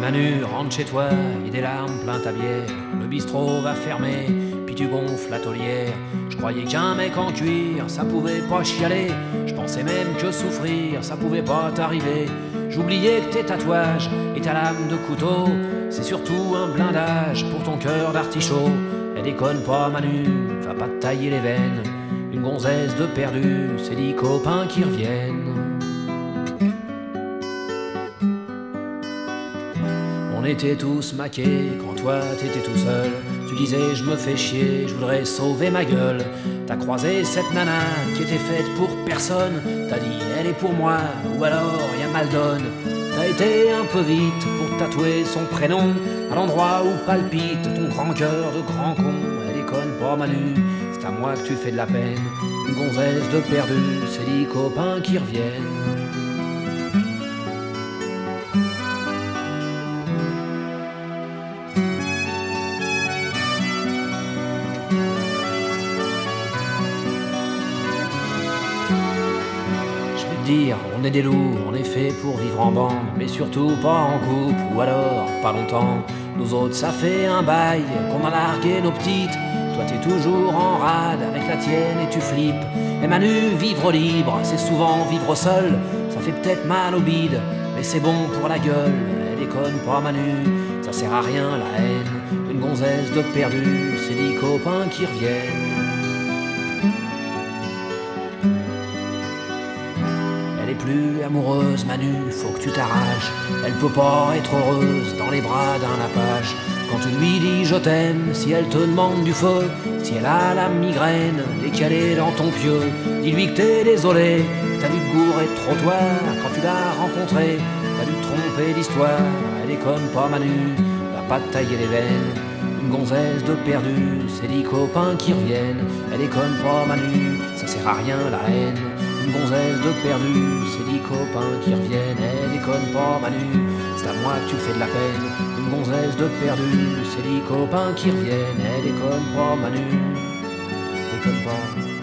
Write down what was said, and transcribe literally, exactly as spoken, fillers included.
Manu, rentre chez toi, et des larmes plein ta bière. Le bistrot va fermer, puis tu gonfles la taulière. Je croyais qu'un mec en cuir, ça pouvait pas chialer. Je pensais même que souffrir, ça pouvait pas t'arriver. J'oubliais que tes tatouages et ta lame de couteau, c'est surtout un blindage pour ton cœur d'artichaut. Et déconne pas Manu, va pas te tailler les veines. Une gonzesse de perdu, c'est dix copains qui reviennent. On était tous maqués quand toi t'étais tout seul. Tu disais je me fais chier, je voudrais sauver ma gueule. T'as croisé cette nana qui était faite pour personne. T'as dit elle est pour moi ou alors y'a mal donne. T'as été un peu vite pour tatouer son prénom à l'endroit où palpite ton grand cœur de grand con. Elle déconne pas Manu, c'est à moi que tu fais de la peine. Une gonzesse de perdu, c'est dix copains qui reviennent. Dire, on est des loups, on est fait pour vivre en bande, mais surtout pas en couple, ou alors pas longtemps. Nous autres ça fait un bail qu'on a largué nos petites. Toi t'es toujours en rade avec la tienne et tu flippes. Et Manu, vivre libre, c'est souvent vivre seul. Ça fait peut-être mal au bide, mais c'est bon pour la gueule. Elle déconne pas Manu, ça sert à rien la haine. Une gonzesse de perdu, c'est dix copains qui reviennent. Elle est plus amoureuse, Manu, faut que tu t'arraches. Elle peut pas être heureuse dans les bras d'un apache. Quand tu lui dis je t'aime, si elle te demande du feu, si elle a la migraine dès qu'elle est dans ton pieu, dis-lui que t'es désolé, que t'as dû te gourer de trottoir quand tu l'as rencontrée, t'as dû te tromper d'histoire. Elle déconne pas Manu, va pas te tailler les veines. Une gonzesse de perdu, c'est dix copains qui reviennent. Elle déconne pas Manu, ça sert à rien la haine. Une gonzesse de perdu, c'est dix copains qui reviennent. Elle déconne pas Manu, c'est à moi que tu fais de la peine. Une gonzesse de perdu, c'est dix copains qui reviennent. Elle déconne pas Manu, déconne pas.